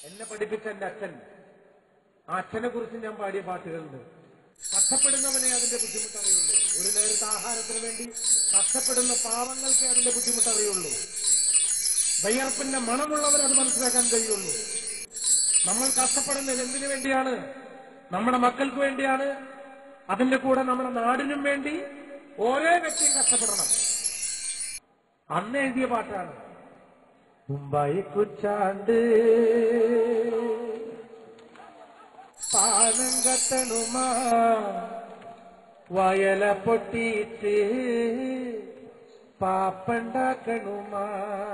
എന്നെ പഠിപ്പിച്ച എന്റെ അച്ഛൻ, ആ അച്ഛനെ കുറിച്ച് ഞാൻ പാടിയ പാട്ടുകളുണ്ട്. കഷ്ടപ്പെടുന്നവനെ അതിന്റെ ബുദ്ധിമുട്ടറിയുള്ളൂ. ഒരു നേരത്തെ ആഹാരത്തിന് വേണ്ടി കഷ്ടപ്പെടുന്ന പാവങ്ങൾക്കേ അതിന്റെ ബുദ്ധിമുട്ടറിയുള്ളൂ. വിയർപ്പിന്റെ മണമുള്ളവർ അത് മനസ്സിലാക്കാൻ കഴിയുള്ളൂ. നമ്മൾ കഷ്ടപ്പെടുന്നത് എന്തിനു വേണ്ടിയാണ്? നമ്മുടെ മക്കൾക്ക് വേണ്ടിയാണ്. അതിന്റെ കൂടെ നമ്മുടെ നാടിനും വേണ്ടി ഓരോ വ്യക്തിയും കഷ്ടപ്പെടണം. അന്ന് എഴുതിയ പാട്ടാണ്. മുംബൈ കുച്ചാണ്ട് പാനം കത്തണുമാ വയല പൊട്ടിയിട്ട് പാപ്പണ്ടാക്കണുമാ.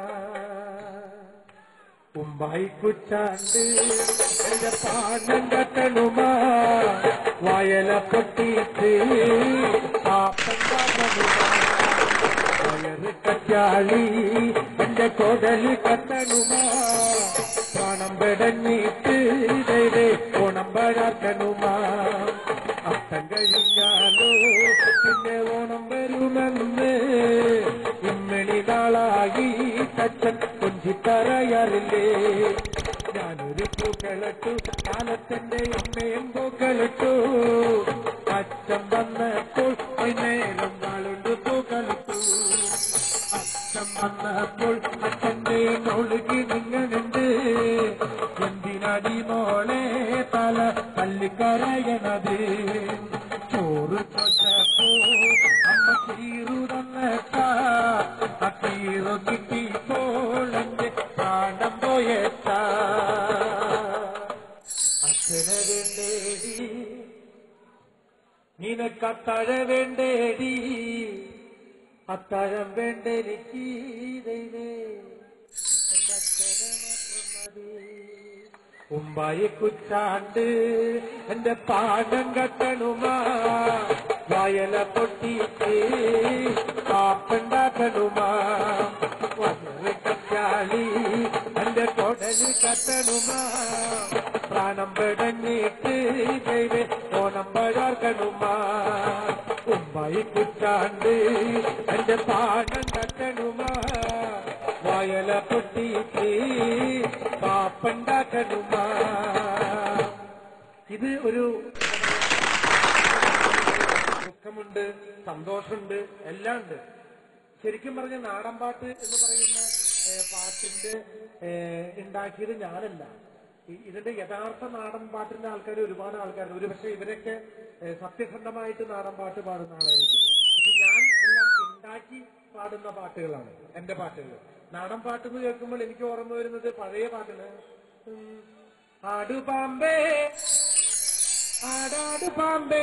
മുംബൈ കുച്ചാണ്ട് എന്റെ പാനം കത്തണുമാ വയല പൊട്ടിയിട്ട് പാപ്പണ്ടാക്കണുമാ. വയറ് കച്ചാളി എന്റെ കൊടല് കത്തണുമാ പ്രാണം പെടഞ്ഞിട്ട് ഓണം പഴക്കണുമാ. അത്തം കഴിഞ്ഞാലോ പിന്നെ ഓണം വരുമെന്ന് ഇമ്മണി നാളായി തച്ചൻ കൊഞ്ചിപ്പറയാറില്ലേ. ഞാനൊരു പൂക്കളിട്ടു, കാലത്തിന്റെ അമ്മയും പൂക്കളിട്ടു. അച്ഛൻ വന്നപ്പോൾ നേരം നാളുണ്ട് പൂക്കളിട്ടു. അച്ഛൻ വന്നപ്പോൾ അച്ഛന്റെ ഒഴുകി നിങ്ങളുണ്ട്. എന്തിനടി മോളെ തല പല്ലിക്കരയണത്? ചോറ് ചോച്ചപ്പോ അമ്മ ചീറു തന്നേക്കാ. ആ ചീറു കിട്ടിപ്പോളെന്റെ പ്രാണം പോയേത്താ. അച്ഛനെ വേണ്ടേടി നിനക്കത്തഴ വേണ്ടേടി, അത്താഴം വേണ്ടെനിക്ക് ദൈവേ, എന്റെ അച്ഛനെ മാത്രം മതി. മുംബൈ കുച്ചാണ്ട് എന്റെ പാടം കത്തണുമാ വയല പൊട്ടിയിട്ട് കാപ്പുണ്ടാക്കണുമാ. വയറ് കച്ചാളി എന്റെ കൊടല് കത്തണുമാ പ്രാണം പെടഞ്ഞിട്ട് ദൈവേ ഓണം പഴക്കണുമാ. മുംബൈ കുച്ചാണ്ട് എന്റെ പാടം കത്തണുമാ വയല പൊട്ടിയിട്ട് പാപ്പുണ്ടാക്കണുമാ. ഇത് ഒരു ദുഃഖമുണ്ട്, സന്തോഷമുണ്ട്, എല്ലാം ഉണ്ട്. ശരിക്കും പറഞ്ഞ നാടൻപാട്ട് എന്ന് പറയുന്ന പാട്ടിന്റെ ഉണ്ടാക്കിയത് ഞാനല്ല. ഇതിന്റെ യഥാർത്ഥ നാടൻ പാട്ടിന്റെ ആൾക്കാർ ഒരുപാട് ആൾക്കാരുണ്ട്. ഒരുപക്ഷെ ഇവരൊക്കെ സത്യസന്ധമായിട്ട് നാടൻ പാട്ട് പാടുന്ന ആളായിരിക്കും. പക്ഷെ ഞാൻ എല്ലാം ഉണ്ടാക്കി പാടുന്ന പാട്ടുകളാണ് എന്റെ പാട്ടുകൾ. നാടൻ പാട്ടെന്ന് കേൾക്കുമ്പോൾ എനിക്ക് ഓർമ്മ വരുന്നത് പഴയ പാട്ടാണ്. ആടുപാമ്പേ ആടാടു പാമ്പേ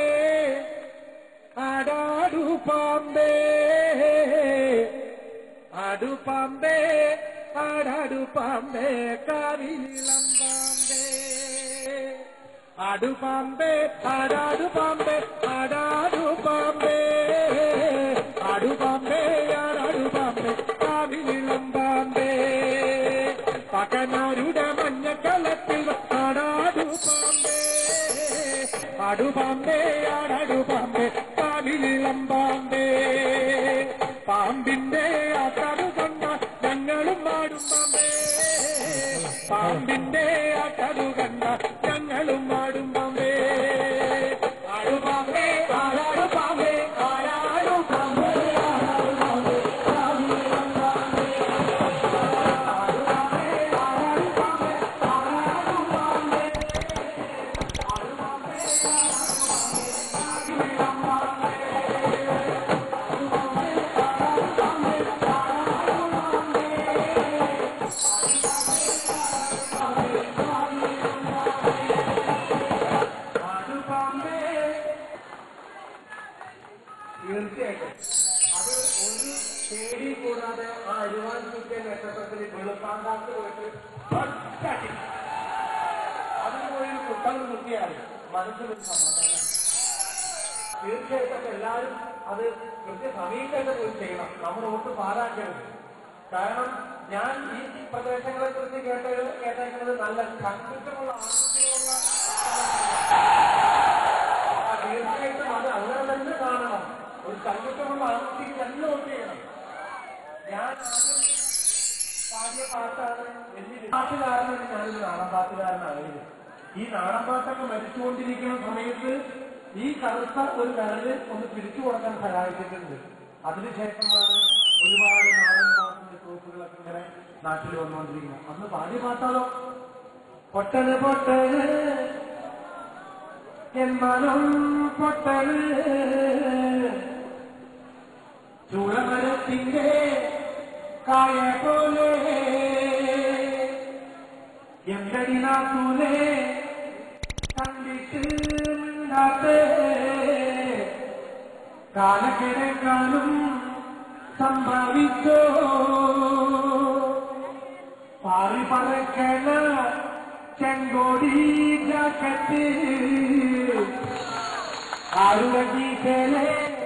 ആടാടു പാമ്പേ ആടുപാമ്പേ ആടാടു പാമ്പേ കാവിലിളം പാമ്പേ. ആടുപാമ്പേ ആടാടു പാമ്പേ ആടാടു പാമ്പേ ആടുപാമ്പേ ആടാടു പാമ്പേ കാവിലിളം പാമ്പേ. പകനാരുടെ മഞ്ഞക്കളത്തിൽ ആടാടു പാമ്പേ ആടുപാമ്പേ ആടാടു പാമ്പേ കാവിലിളം പാമ്പേ. പാമ്പിന്റെ ആട്ടാടു കണ്ട ഞങ്ങളും ആടും പാമ്പേ. പാമ്പിന്റെ ആട്ടാടു കണ്ട ഞങ്ങളും ആടും പാമ്പേ. ആടുപാമ്പേ ആടാടു പാമ്പേ ആടാടു പാമ്പേ ആടാടു പാമ്പേ കാവിലിളം പാമ്പേ. ആടുപാമ്പേ ആടാടു പാമ്പേ ആടാടു പാമ്പേ ആടുപാമ്പേ കാവിലിളം പാമ്പേ. തീർച്ചയായിട്ടും അത് ഒരു പേടി കൂടാതെ ആ അരുവാൻ ചുറ്റിയ നക്ഷത്രത്തിൽ വെളുപ്പാങ്കാത്ത് പോയിട്ട് അതിന് പോയി കുട്ടങ്ങൾ നിർത്തിയാൽ മനസ്സിലൊരു സമാധാനം. തീർച്ചയായിട്ടും എല്ലാവരും അത് കൃത്യസമയം തന്നെ പോയി ചെയ്യണം. നമ്മൾ ഒട്ട് പാഴാക്കരുത്. കാരണം ഞാൻ ഈ പ്രദേശങ്ങളെ കുറിച്ച് കേട്ടേക്കുന്നത് നല്ല സംഘർഷമുള്ള ആൺകുട്ടികളുള്ള തീർച്ചയായിട്ടും അത് അങ്ങനെ തന്നെ കാണണം. ഒരു സംഘർഷമുള്ള ആൺകുട്ടിക്ക് തന്നെ വോട്ട് ചെയ്യണം. ഞാൻ ആദ്യം പാടിയ പാട്ടാണ് പാട്ടുകാരനാണ്. ഞാനൊരു നാടൻ പാട്ടുകാരനായിരുന്നു. ഈ നാടൻ പാട്ടൊക്കെ മരിച്ചുകൊണ്ടിരിക്കുന്ന സമയത്ത് ഈ കറുത്ത ഒരു വിരല് ഒന്ന് പിടിച്ചു കൊടുക്കാൻ സഹായിച്ചിട്ടുണ്ട്. അതിനുശേഷമാണ് ഒരുപാട് നാടൻ പാട്ടിന്റെ ട്രൂപ്പുകളൊക്കെ ഇങ്ങനെ നാട്ടിൽ വന്നുകൊണ്ടിരിക്കുന്നത്. അന്ന് പാടിയ പാട്ടാണോ? പൊട്ടന് പൊട്ടന് എൻ മനം പൊട്ടന് ചൂളമരത്തിന്റെ കായ പോലെ എന്തടി നാത്തൂനെ കണ്ടിട്ട് മിണ്ടാത്തേ കാലക്കിടക്കാനും സംഭവിച്ചോ പാറി പറക്കണ ചെങ്കോടി ജാക്കറ്റ് ആരുടെ